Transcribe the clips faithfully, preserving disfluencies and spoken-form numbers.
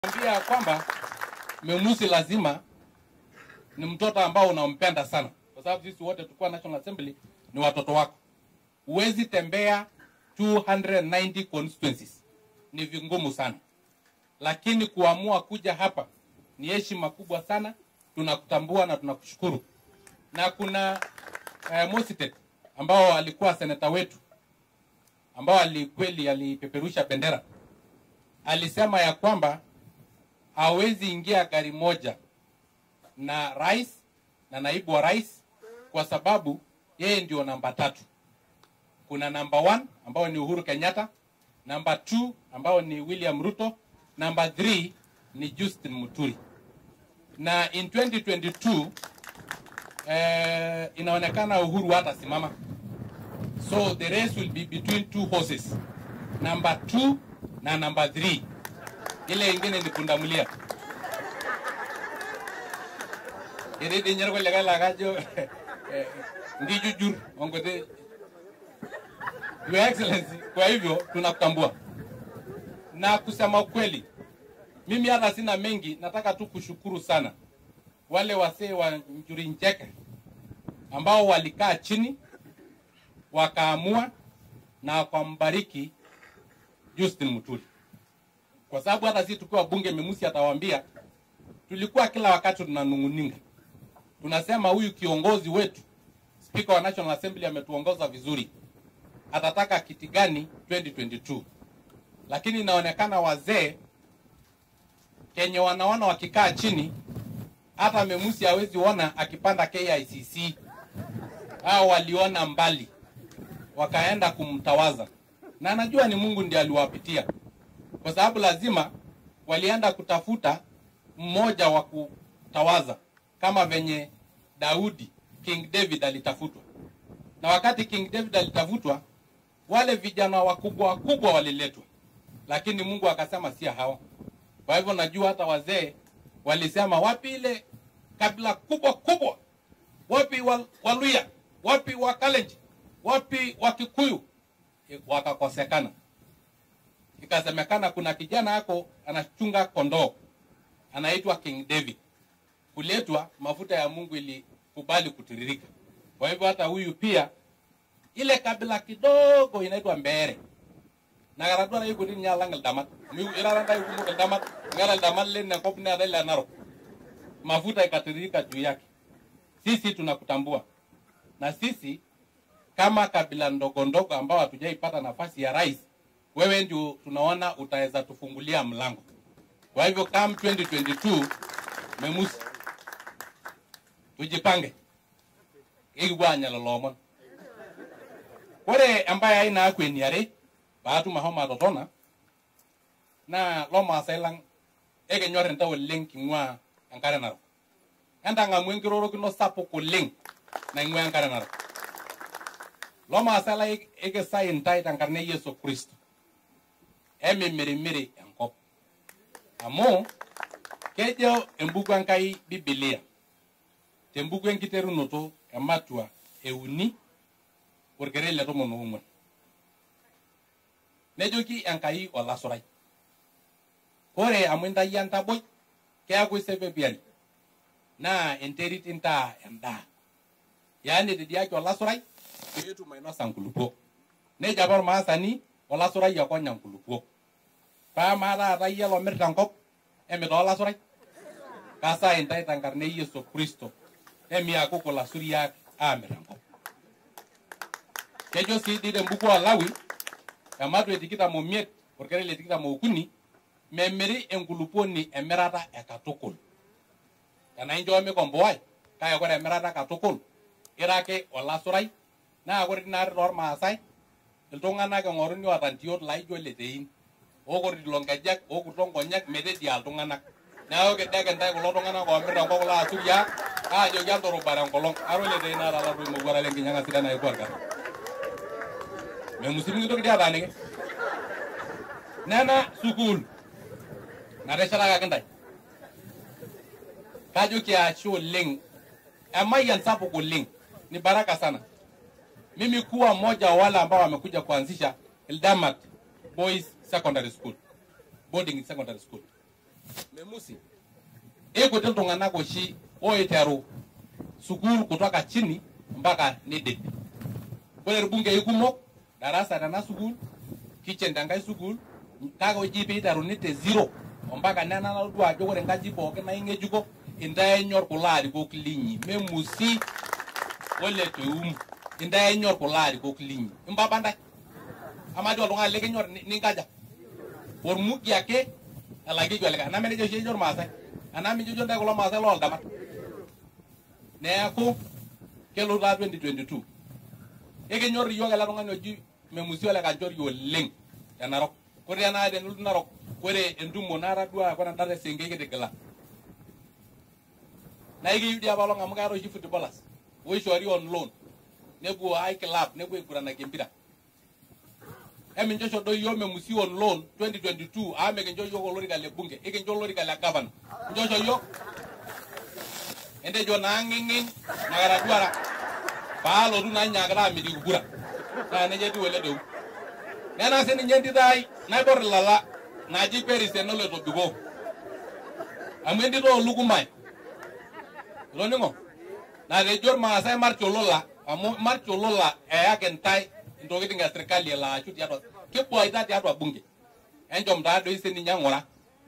Ambia kwamba Memusi lazima ni mtoto ambao unampenda sana, kwa sababu sisi wote tukua National Assembly ni watoto wako. Uwezi tembea two hundred ninety constituencies, ni vingumu sana, lakini kuamua kuja hapa ni heshima kubwa sana. Tunakutambua na tunakushukuru. Na kuna eh, Mositet ambao alikuwa seneta wetu, ambao alikweli alipeperusha bendera, alisema ya kwamba hawezi ingia gari moja na rais na naibu wa rais kwa sababu yeye ndio namba tatu. Kuna namba one ambao ni Uhuru Kenyatta, namba two ambao ni William Ruto, namba three ni Justin Muturi. Na in twenty twenty-two eh, inaonekana Uhuru hata simama. So the race will be between two horses, number two na number three. Ile ingine ni pundamulia. Ile dinero kwa lega laga jo ndi jujur ongote. Your Excellency, kwa hivyo tunakutambua. Na kusema kweli, mimi hata sina mengi, nataka tu kushukuru sana wale wasee wa Njuri Njeke ambao walikaa chini wakaamua na wakambariki Justin Muturi. Kwa sababu hata sisi tukiwa bunge Memusi atawaambia tulikuwa kila wakati tunanunguninga. Tunasema huyu kiongozi wetu, Speaker wa National Assembly ametuongoza vizuri, atataka kiti gani twenty twenty-two. Lakini inaonekana wazee Kenya wanaona wakikaa chini, hata Memusi hawezi ona akipanda K I C C. Hao waliona mbali, wakaenda kumtawaza. Na najua ni Mungu ndiye aliwapitia, kwa sababu lazima walienda kutafuta mmoja wa kutawaza kama venye Daudi, King David alitafutwa. Na wakati King David alitafutwa, wale vijana wakubwa wakubwa waliletwa, lakini Mungu akasema si hao. Kwa hivyo najua hata wazee walisema wapi ile kabila kubwa kubwa, wapi Waluya, wapi Wakalenjin, wapi Wakikuyu, wakakosekana. Ikasemekana kuna kijana hako anachunga kondoo, anaitwa King David. Kuletwa, mafuta ya Mungu ilikubali kutiririka. Kwa hivyo hata huyu pia ile kabila kidogo inaitwa Mbere. Na garadwa na yuko ni nyalangal damat. Mi iraranda yuko mo damat, ngalal damat le na kopne adala naro. Mafuta ikatiririka juu yake. Sisi tunakutambua. Na sisi kama kabila ndogo ndogo ambao hatujaipata nafasi ya rais, wewe ndio tunaona utaweza tufungulia mlango. Kwa hivyo kama twenty twenty-two Memusi tujipange. Igi bwanya lolomon. Kore ambaye haina akweni yare baatu mahoma dotona na loma sailang ege nyore ntawo link ngwa ankare naro. Enda ngamwen kiroro kino sapo ko link na ngwa ankare naro. Loma sala ege sai ntai tankarne Yesu Kristo. Eme mere mere enkop. Amo kejo embuku ankai Biblia. Tembuku enkiteru noto ematua euni orgerele to mono umon. Nejoki enkai olasurai. Ore amwenda yanta boy kaya ko sebe biali. Na enterit inta enda. Yani dedi yake olasurai yetu mainosa nkulupo. Ne jabar maasani olasurai yakonya nkulupo. Pa mara atayya lo mirta nkop emito olasurai. Kasa entai tankarne Yesu Kristo. Emi akoko la suriak amerango. Kejo si dide mbuku alawi kamatu etikita mo miet orkerele etikita mo ukuni memeri enkuluponi emerata ekatukul. Kana injo me komboai kaya kore emerata katukul irake olasurai na kore dinari lor maasai iltung'anak eng'oruni watantiot laijo letein okori longajak okutongonyak mededi altung'anak. Nao kedeke ntai kulo tung'anak omirta nkop kulo asuria ajo kiantoro bara nkolong arole teina ala do mo gwara lengi nyanga sidana ikwarga. Memusi mingi toki dia tanike. Nana sukul. Na reshala ka kendai. Kajo kia show link. Amayan sapo ko link. Ni baraka sana. Mimi kuwa mmoja wa wale ambao wamekuja kuanzisha Eldamat Boys Secondary School. Boarding secondary school. musi ikuti iltung'anak oshi oiteru sukul kutoka chini mpaka nidip. Ore irbungei kumok darasa tena sukul, kitchen tenkai sukul, kake oji piiteruni te zero mpaka nena naldu ajo ore nkaji pookin naing'ejuko intae enyor kulo arikok linyi memusi ole teum intae enyor kulo arikok linyi imbaba ntae amadi oltung'ani likinyor ninkaja ormugi ake elakieki olikae enaa menejo oshi ejo irmaasai enaa mijojo ntae kulo maasai looldamat. Neeku kelotu taa twenty twenty-two ekinyor iyiok ele tung'ani oji memusi ole Kanchori oleng te Narok. Ore ena tenelotu Narok ore entumo natadua ore entare Senkei kitigila na ikiyieu dii apa olong' amu keeta oshi footballers oishori on loan nepuo ai club nepuo aiguranaki empira. Emincho doi iyiok memusi on loan twenty twenty-two amu mikincho iyiok olorika le bunge ikincho olorika le governor inchosho iyiok entejo naa ng'ing'ing nakataduara paalotu naa nyaakita amitiki kura naa nejia etiu ele deu. Nena sininye entito ai naibor ilala naji Peris enoloito bikoo amu entito olukumae iloning'o natejo irmaasai march olola amu march olola eyaki ntae intokiting esirkali elo ashu tiatua kibuaita tiatua bunge enchom taa doi sininye ng'ura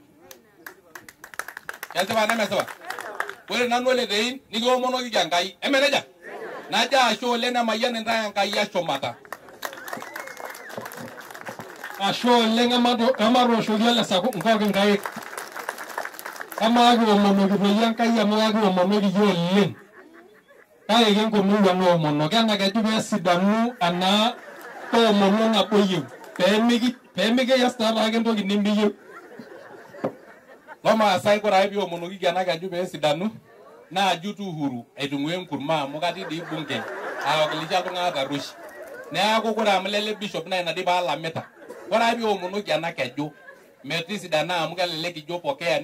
kesipa nemesipa. Ore nanu ole tein nikiomonoki Enkai emeneja najo ashe oleng nemayian intae Enkai ashumata. Ashe oleng emaatooshoki ele saku nkooki nkaik amaa kiomonoki toi Enkai amu kakiomonoki yie oleng kake kinkunuu ena oomonoki ena keju peesidanu ena oomono nabo iyieu peemikiyas taataake entoki nimiyieu. Lomaasai kore ake piomonoki ena keju peesidanu naaju tu uhuru aitung'ua enkurma amu katii dii bunge awakilisha iltung'anak tarrueshi. Neeku kore amu lele bishop naa ina dii paalamita. Ore ake piomonoki ena keju metisidana amu kelelek ijo pokea